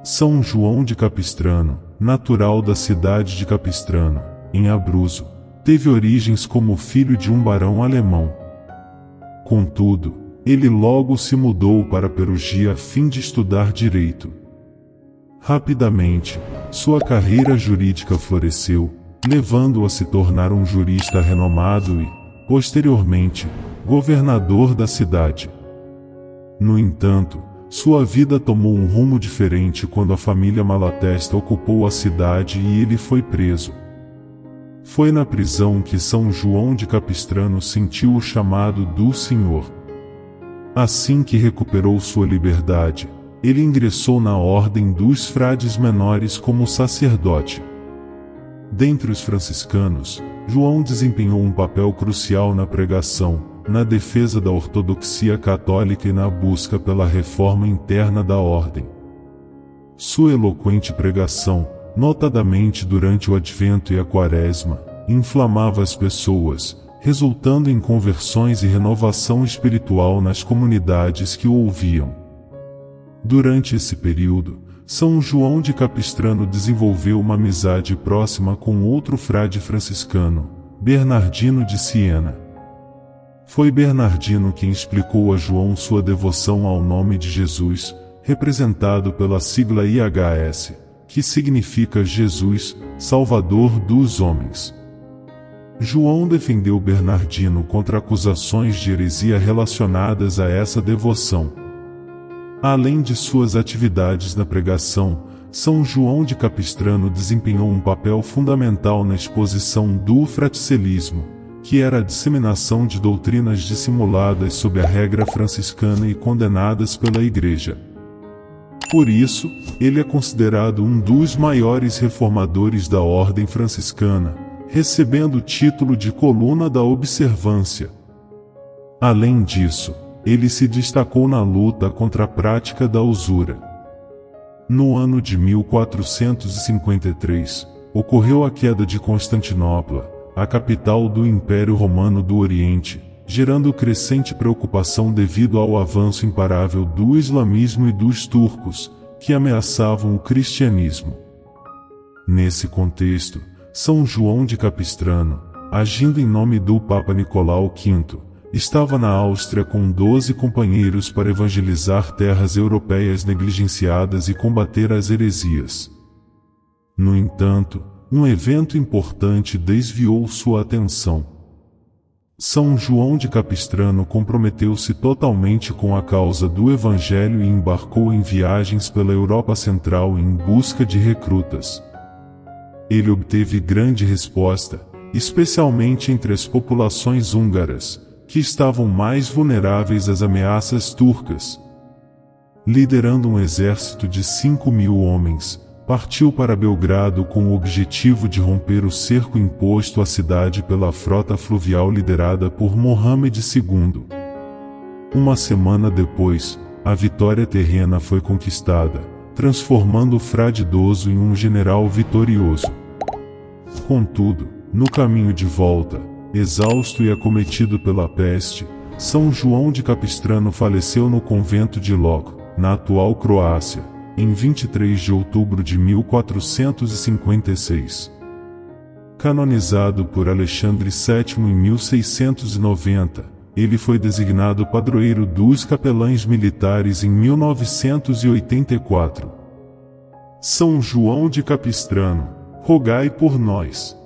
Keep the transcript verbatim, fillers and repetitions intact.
São João de Capistrano, natural da cidade de Capistrano, em Abruzzo, teve origens como filho de um barão alemão. Contudo, ele logo se mudou para Perugia a fim de estudar direito. Rapidamente, sua carreira jurídica floresceu, levando-o a se tornar um jurista renomado e, posteriormente, governador da cidade. No entanto, sua vida tomou um rumo diferente quando a família Malatesta ocupou a cidade e ele foi preso. Foi na prisão que São João de Capistrano sentiu o chamado do Senhor. Assim que recuperou sua liberdade, ele ingressou na ordem dos frades menores como sacerdote. Dentre os franciscanos, João desempenhou um papel crucial na pregação, na defesa da ortodoxia católica e na busca pela reforma interna da ordem. Sua eloquente pregação, notadamente durante o Advento e a Quaresma, inflamava as pessoas, resultando em conversões e renovação espiritual nas comunidades que o ouviam. Durante esse período, São João de Capistrano desenvolveu uma amizade próxima com outro frade franciscano, Bernardino de Siena. Foi Bernardino quem explicou a João sua devoção ao nome de Jesus, representado pela sigla I H S, que significa Jesus, Salvador dos homens. João defendeu Bernardino contra acusações de heresia relacionadas a essa devoção. Além de suas atividades na pregação, São João de Capistrano desempenhou um papel fundamental na exposição do fraticelismo, que era a disseminação de doutrinas dissimuladas sob a regra franciscana e condenadas pela Igreja. Por isso, ele é considerado um dos maiores reformadores da ordem franciscana, recebendo o título de Coluna da Observância. Além disso, ele se destacou na luta contra a prática da usura. No ano de mil quatrocentos e cinquenta e três, ocorreu a queda de Constantinopla, a capital do Império Romano do Oriente, gerando crescente preocupação devido ao avanço imparável do islamismo e dos turcos, que ameaçavam o cristianismo. Nesse contexto, São João de Capistrano, agindo em nome do Papa Nicolau quinto, estava na Áustria com doze companheiros para evangelizar terras europeias negligenciadas e combater as heresias. No entanto, um evento importante desviou sua atenção. São João de Capistrano comprometeu-se totalmente com a causa do Evangelho e embarcou em viagens pela Europa Central em busca de recrutas. Ele obteve grande resposta, especialmente entre as populações húngaras, que estavam mais vulneráveis às ameaças turcas. Liderando um exército de cinco mil homens, partiu para Belgrado com o objetivo de romper o cerco imposto à cidade pela frota fluvial liderada por Mohamed segundo. Uma semana depois, a vitória terrena foi conquistada, transformando o frade idoso em um general vitorioso. Contudo, no caminho de volta, exausto e acometido pela peste, São João de Capistrano faleceu no convento de Log, na atual Croácia, em vinte e três de outubro de mil quatrocentos e cinquenta e seis. Canonizado por Alexandre sétimo em mil seiscentos e noventa, ele foi designado padroeiro dos capelães militares em mil novecentos e oitenta e quatro. São João de Capistrano, rogai por nós.